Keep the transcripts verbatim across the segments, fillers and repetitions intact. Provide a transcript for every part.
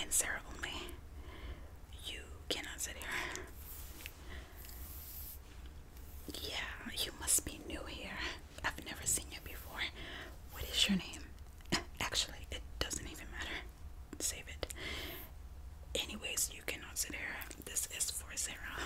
and Sarah only. You cannot sit here. Yeah, you must be new here. I've never seen you before. What is your name? Actually, it doesn't even matter. Save it. Anyways, you cannot sit here. This is for Sarah.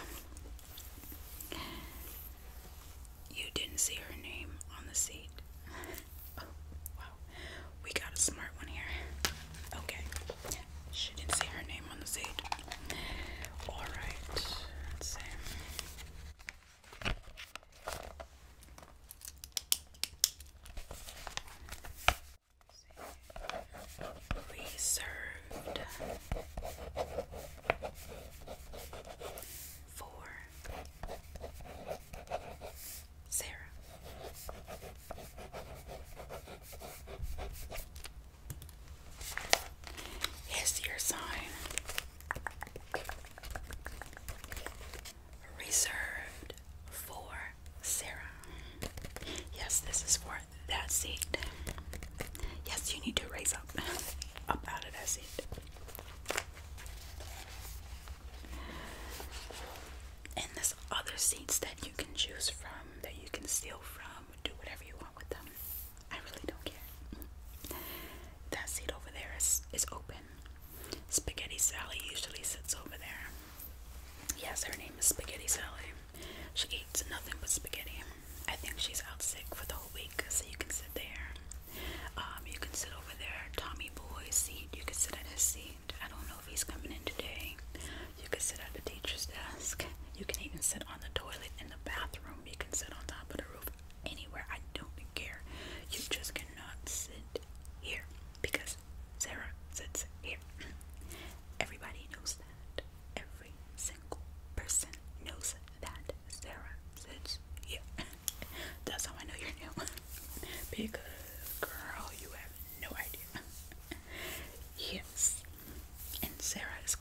You didn't see her name on the seat. Oh, wow. We got a smart one here. Okay. She didn't see her name on the seat. Alright. Let's see. Reserved for Sarah. Here's your sign. Reserved for Sarah. Yes, this is for that seat. Yes, you need to raise up, up out of that seat. And there's other seats that you can choose from, that you can steal from, do whatever you want with them. I really don't care. That seat over there is, is open. Spaghetti Sally usually sits over there. Yes, her name is Spaghetti Sally. She eats nothing but spaghetti. I think she's out sick for the whole week, so you can sit there. Um, you can sit over there. Tommy Boy's seat, you can sit at his seat. I don't know if he's coming in today. You can sit at the teacher's desk. You can even sit on the toilet in the bathroom. You can sit on top of the roof. Anywhere. I don't care. You just cannot sit here because Sarah sits here. Everybody knows that. Every single person knows that Sarah sits here. That's how I know you're new. Because, girl, you have no idea. Yes. And Sarah is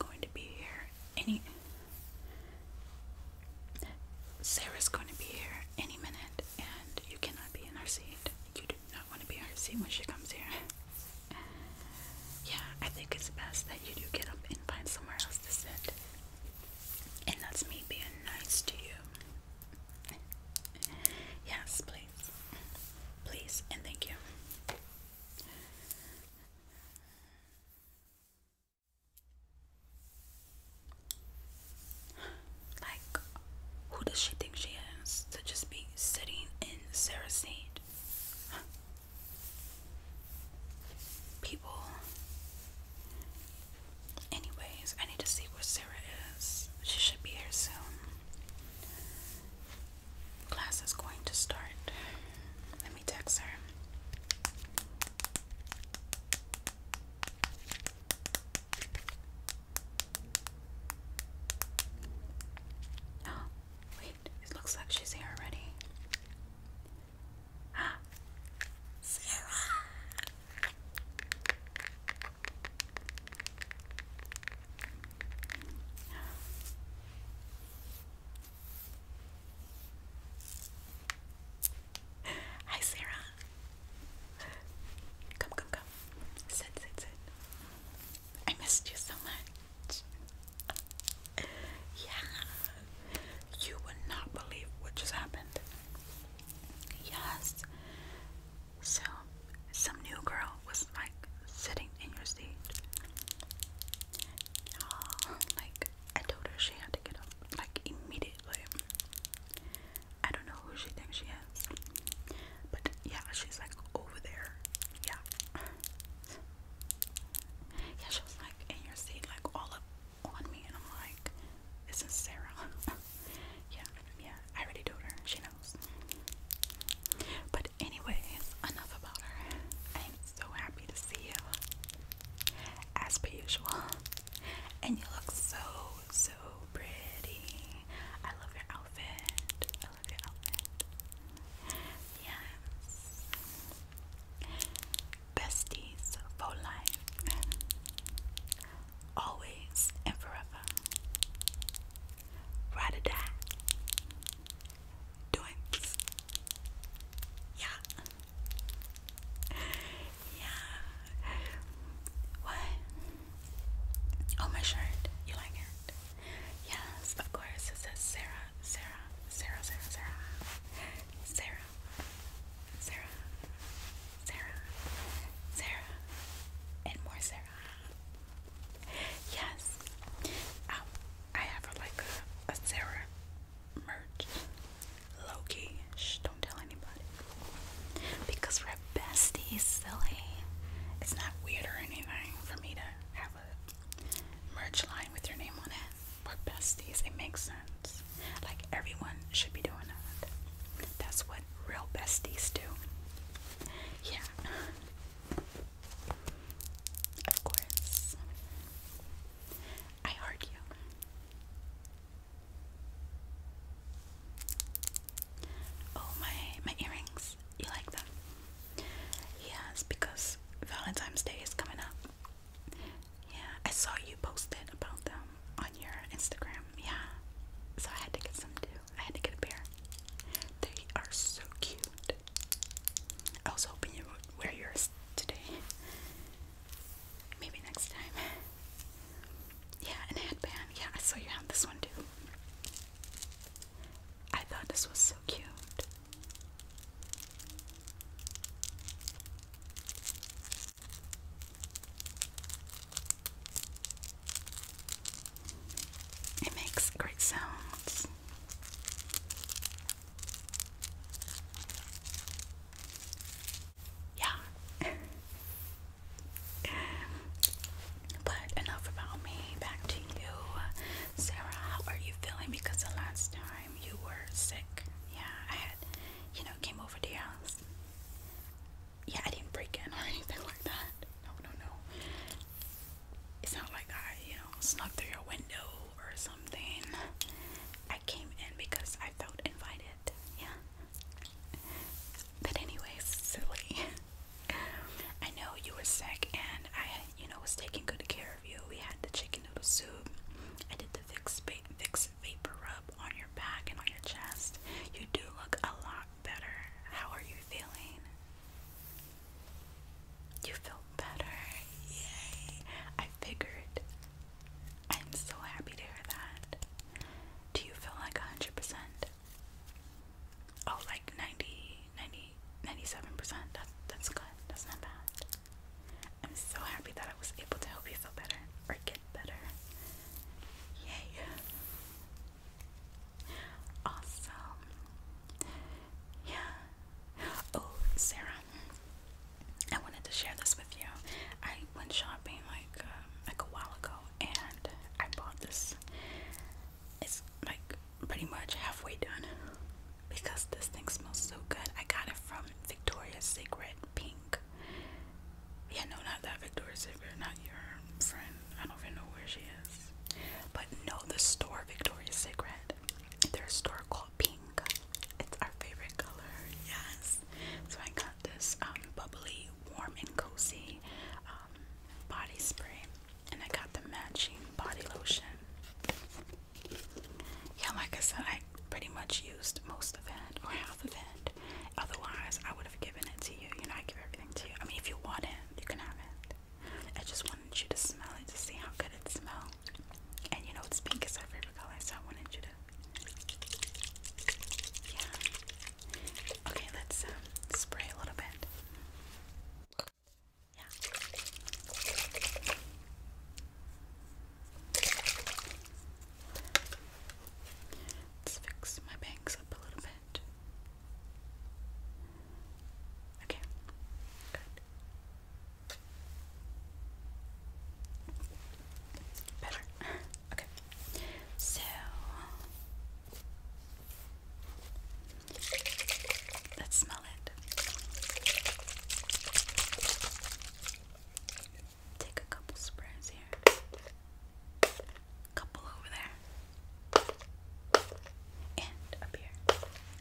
besties too. Yeah. Of course. I heard you. Oh, my my earrings. You like them? Yes, because Valentine's Day is coming up. Yeah, I saw you posted about them on your Instagram. Yeah. So I had to get some too. I had to get a pair. They are so cute. I was hoping you would wear yours today. Maybe next time. Yeah, and a headband. Yeah, I saw you have this one too. I thought this was so cute. It makes great sounds. Yeah. But enough about me. Back to you. Sarah, how are you feeling? Because the last time you were sick. Yeah, I had, you know, came over to your house. Yeah, I didn't break in or anything like that. No, no, no. It's not like I, you know, snuck through your window or something. I came in because I felt invited. Yeah. But anyways, silly. I know you were sick and I, you know, was taking good care of you. We had the chicken noodle soup. I did the Vicks, Vicks Vapor Rub on your back and on your chest. You do look a lot better. How are you feeling? You feel better. Yay. I figured. I'm so happy to hear that. Do you feel like one hundred percent? Oh, like ninety, ninety, ninety-seven percent. That, that's good. That's not bad. I'm so happy that I was able to help you feel better or get better. Yay. Awesome. Yeah. Oh, Sarah, I wanted to share this with you. I went shopping like uh, like a while ago and I bought this. It's like pretty much halfway done because this thing smells so good. I got it from Victoria's Secret Pink. Yeah, no, not that Victoria's Secret, not your friend. I don't even know where she is. But no, the store Victoria's Secret. Their store called Pink. It's our favorite color. Yes. So I got this um, bubbly, warm and cozy um, body spray, and I got the matching body lotion. Yeah, like I said, I pretty much used most of it or half of it. Otherwise, I would have given it to you. You know, I give everything to you. I mean, if you want it, you can have it. I just wanted you to smell it to see how good it smells. And you know, it's pink is our favorite color, so I wanted you to. Yeah. Okay, let's um, spray a little bit. Yeah. Let's fix my bangs up a little bit. Okay, good. Better. Okay. So let's smell it. Take a couple sprays here. Couple over there. And up here.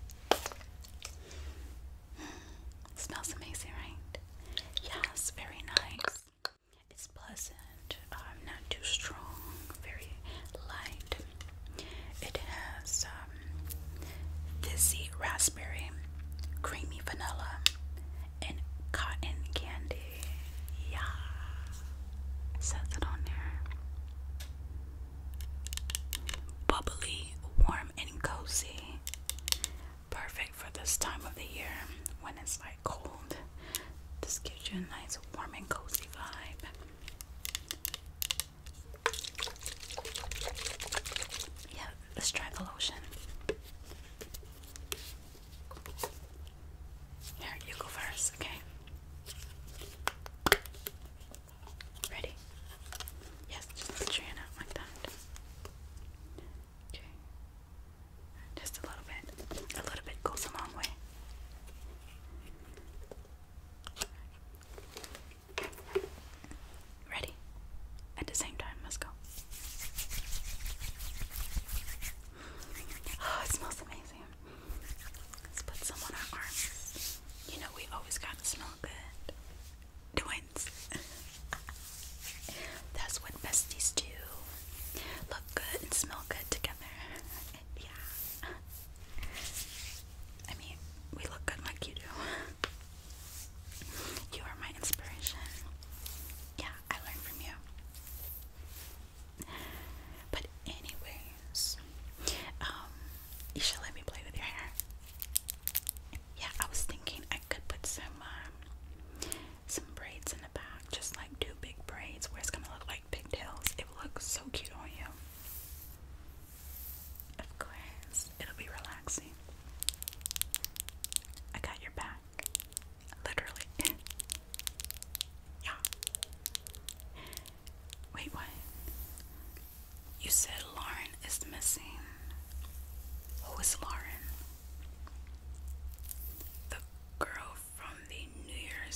Smells amazing, right? Yes, very nice. It's pleasant, um, not too strong, very light. It has um, fizzy raspberry, creamy vanilla, and cotton candy. Yeah, it says it on there. Bubbly, warm, and cozy. Perfect for this time of the year when it's like cold. This gives you a nice warm and cozy vibe. Yeah, let's try the lotion. Here, you go first, okay? Ready? Yes, just put your hand out like that. Okay. Just a little bit. A little bit goes a long way.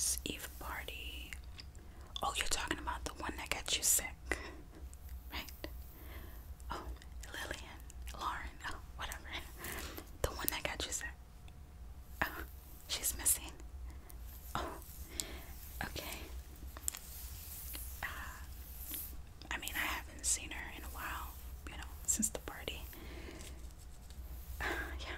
Year's Eve party. Oh, you're talking about the one that got you sick, right? Oh, Lillian, Lauren, oh, whatever. The one that got you sick. Oh, she's missing. Oh, okay. Uh, I mean, I haven't seen her in a while, you know, since the party. Uh, yeah.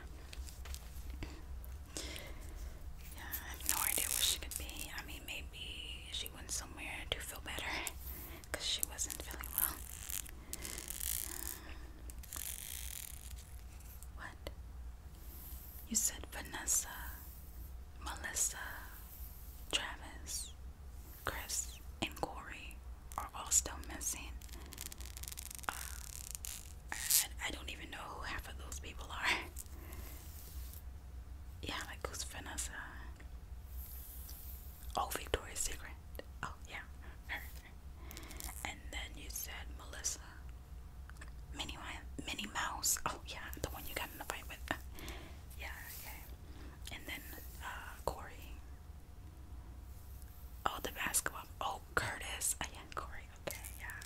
Yeah, I have no idea where she could be. I mean, maybe she went somewhere to feel better because she wasn't feeling well. What? You said Vanessa, Melissa, Travis, Chris, and Corey are all still missing. Uh, I, I don't even know who half of those people are. Yeah, like who's Vanessa? Oh, Victoria's Secret. Oh, yeah, her. And then you said Melissa. Minnie, Minnie Mouse. Oh, yeah, the one you got in the fight with. Uh, yeah, okay. And then uh, Corey. Oh, the basketball. Oh, Curtis. Oh, yeah, Corey. Okay, yeah.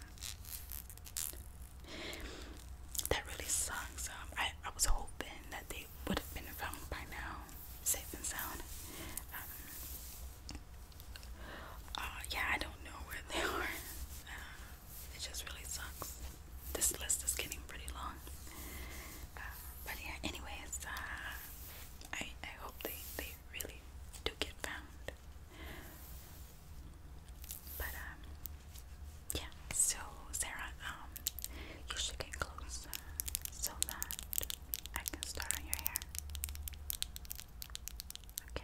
That really sucks. Um, I, I was hoping that they would have been found by now, safe and sound. Um, uh, yeah, I don't know where they are. Uh, it just really sucks. This list is getting pretty long. Uh, but yeah, anyways, uh, I, I hope they, they really do get found. But, um, yeah, so, Sarah, um, you should get closer so that I can start on your hair. Okay.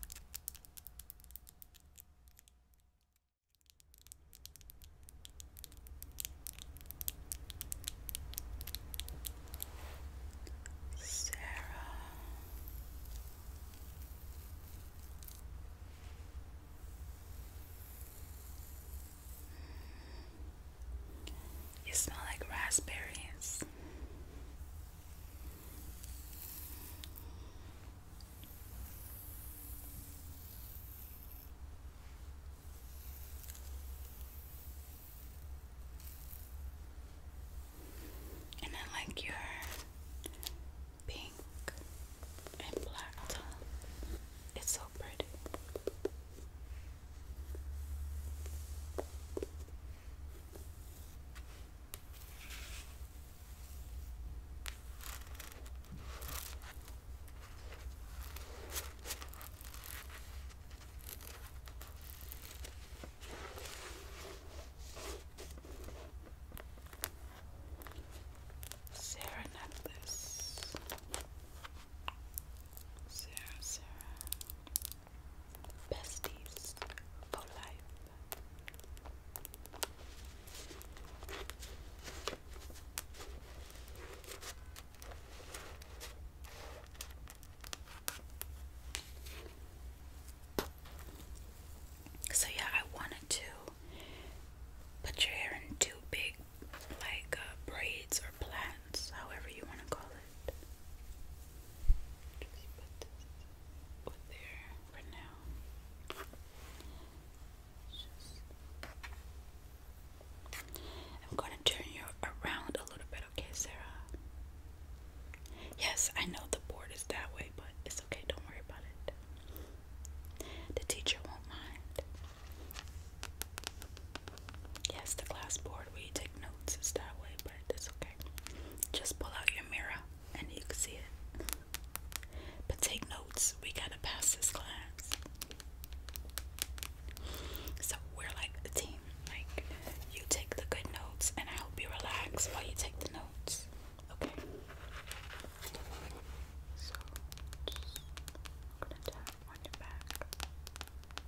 Sarah. You smell like raspberries. And I like your pink and black top. It's so pretty. Sarah necklace. Sarah, Sarah. Besties for life. So yeah, I wanted to put your hair in two big, like uh, braids or plaits, however you want to call it. Just put this over there for now. Just, I'm going to turn you around a little bit, okay, Sarah? Yes, I know the board is that way, but it's okay, don't worry about it. The teacher won't mind. Yes, the class board where you take notes is that way, but it's okay. Just pull out your mirror and you can see it. But take notes, we gotta pass this class. So we're like a team. Like, you take the good notes and I hope you relax while you take the notes. Okay? So, just I'm gonna tap on your back.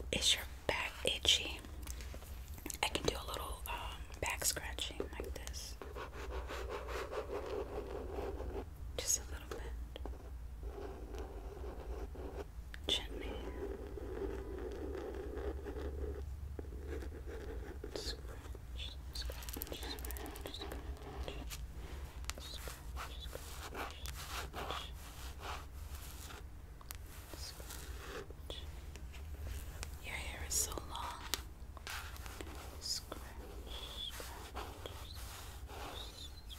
Is your back itchy? I can do a little um, back scratching like this. Just a little bit. Gently. Scratch, scratch, scratch, scratch, scratch, scratch, scratch. Your hair is so long. Scratch, scratch, scratch.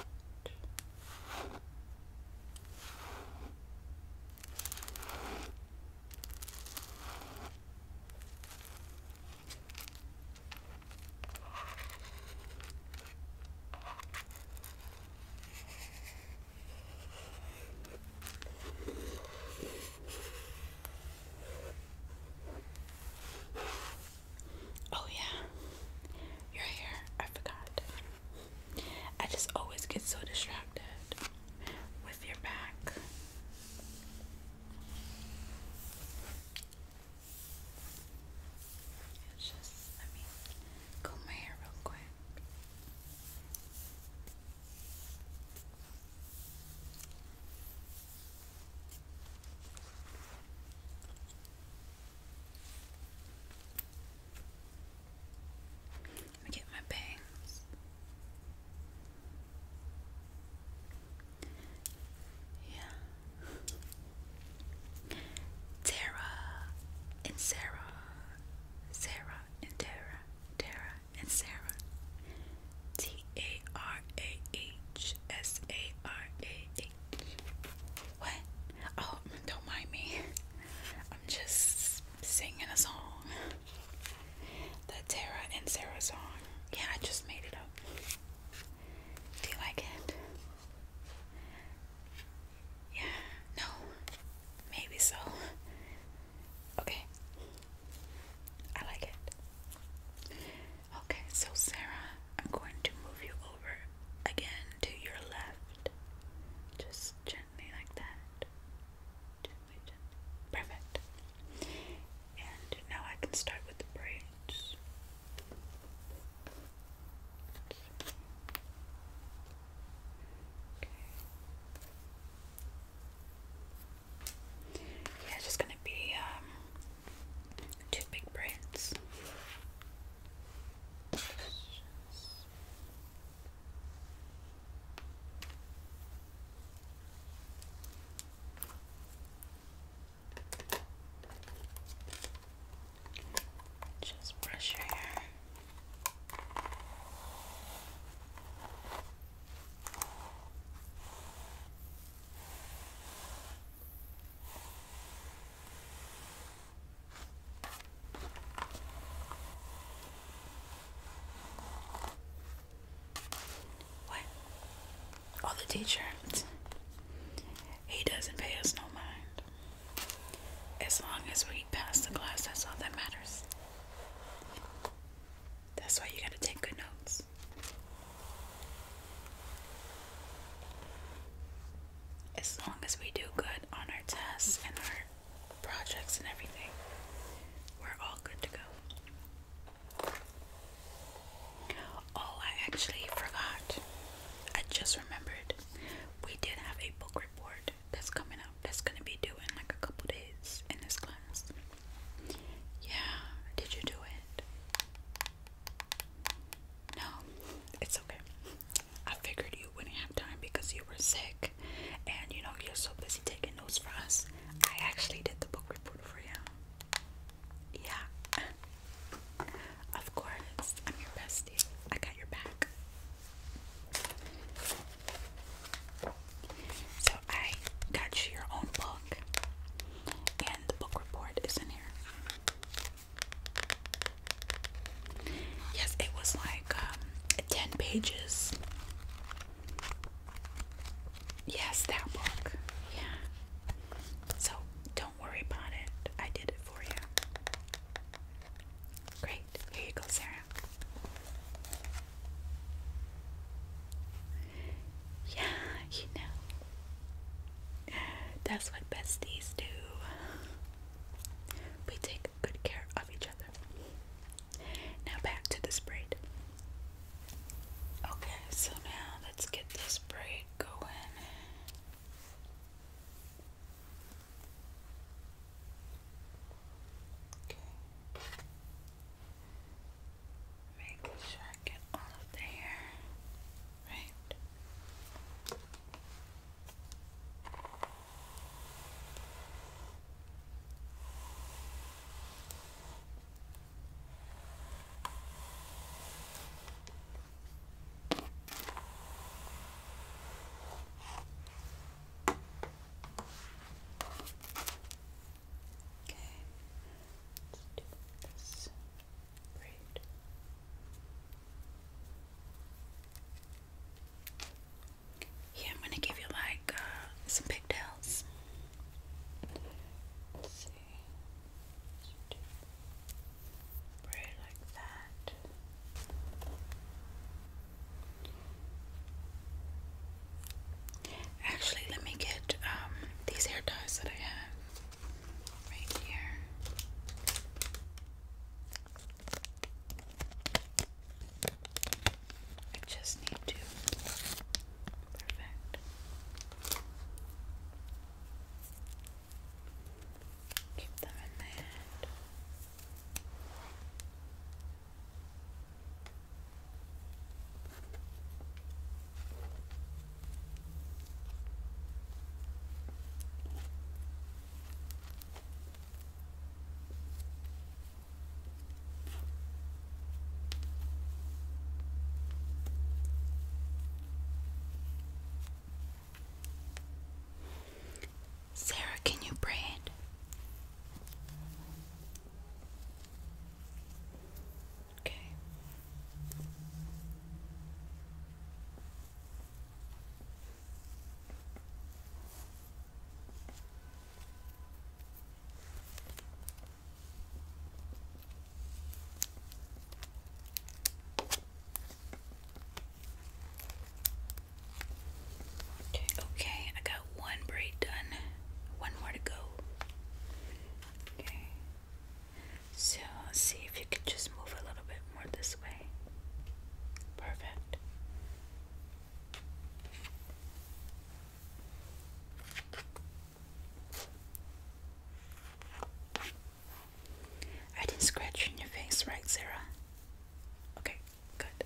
Oh yeah, your hair, I forgot. I just always get so distracted with your back. It's just, let me comb my hair real quick. Let me get my bangs. Yeah. Tara and Sarah. Sarah and Tara. Tara and Sarah. T A R A H S A R A H. What? Oh, don't mind me. I'm just singing a song. The Tara and Sarah song. Yeah, I just made it up. Do you like it? Yeah, no, maybe so. Okay, I like it. Okay, so Sarah, I'm going to move you over again to your left. Just gently like that. Gently, gently. Perfect. And now I can start with the braids. Yeah, it's just gonna be um two big braids. Just brush your hair. What? Oh, the teacher. He doesn't pay us no mind. As long as we pass the class, that's all that matters. That's why you gotta take good notes. As long as we do good on our tests and our projects and everything, we're all good to go. Oh, I actually forgot. I just remembered. We did have a book report that's coming up. That's gonna be due in like a couple days in this class. Yeah, did you do it? No, it's okay. I figured you wouldn't have time because you were sick and you know you're so busy taking notes for us. I actually did the book report for you. Yeah. Of course, I'm your bestie. I got your back. So I got you your own book, and the book report is in here. Yes, it was like um, ten pages. Yes, that book. Yeah. So don't worry about it. I did it for you. Great. Here you go, Sarah. Yeah, you know. That's what besties do. We take good care of Sarah? Okay, good.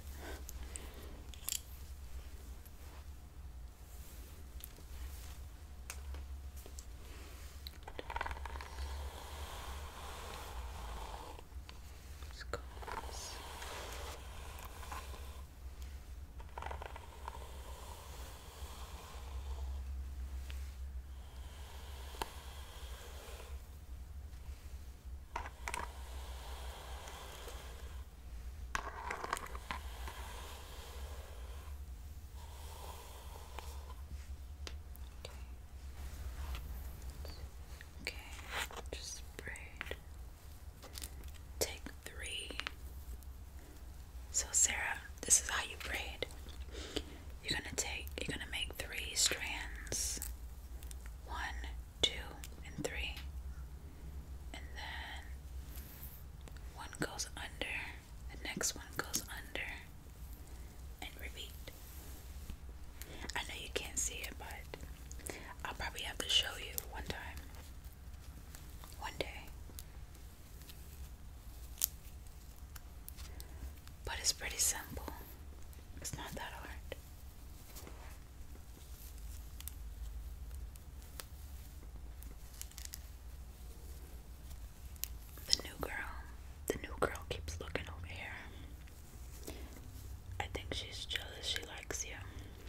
Scones. Okay, just braid. Take three. So Sarah, this is how you braid. You're gonna take, you're gonna make three strands. One, two, and three. And then one goes under, the next one goes under, and repeat. I know you can't see it, but I'll probably have to show you one time. One day. But it's pretty simple. It's not that hard. The new girl. The new girl keeps looking over here. I think she's jealous she likes you.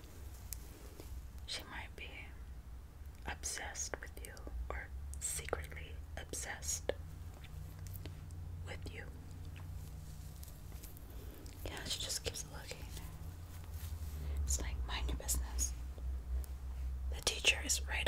She might be obsessed with you, or secretly obsessed with you. Yeah, she just keeps looking. It's like, mind your business. The teacher is right